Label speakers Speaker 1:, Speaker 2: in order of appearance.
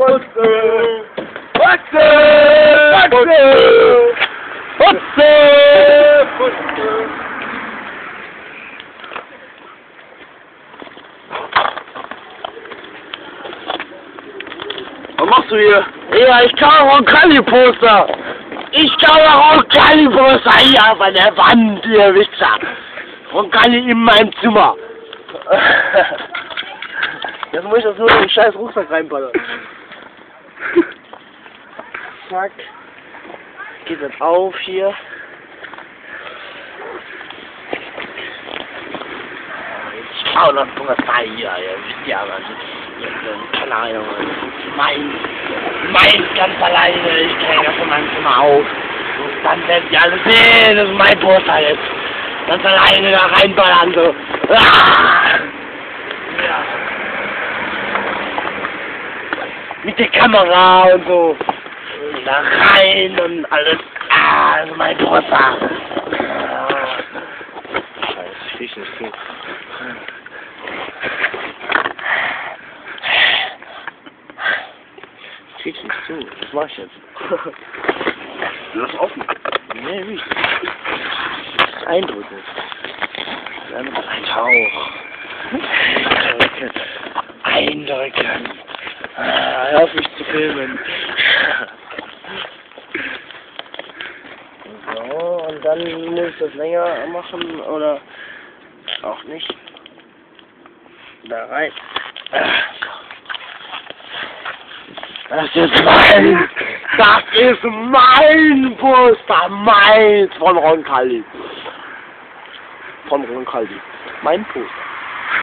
Speaker 1: Was machst du hier?
Speaker 2: Ja, ich kaufe Roncalli-Poster. Ich kaufe Roncalli-Poster hier an der Wand, ihr Wichser. Roncalli in meinem Zimmer.
Speaker 1: Jetzt muss ich das nur in den scheiß Rucksack reinballern. Zack. Geht jetzt auf hier.
Speaker 2: Ich kaufe noch Poster hier, ihr wisst ja, was keine Ahnung. Mein ganz alleine, ich kriege das von meinem Zimmer auf. Und dann werdet ihr alle sehen, das ist mein Poster jetzt. Ganz alleine da reinballern, so. Ah! Ja. Mit der Kamera und so. Und da rein und alles. Ah, das ist mein Poster.
Speaker 1: Scheiße, ich nicht zu. Ich krieg's nicht zu. Was mach ich jetzt? Lass offen.
Speaker 2: Nee, wie?
Speaker 1: Eindrücken.
Speaker 2: Ein Hauch. Eindrücken.
Speaker 1: Hör auf mich zu filmen. So, und dann muss ich das länger machen oder auch nicht. Da rein.
Speaker 2: Das ist mein! Das ist mein Poster! Meins von Roncalli!
Speaker 1: Von Roncalli. Mein Poster.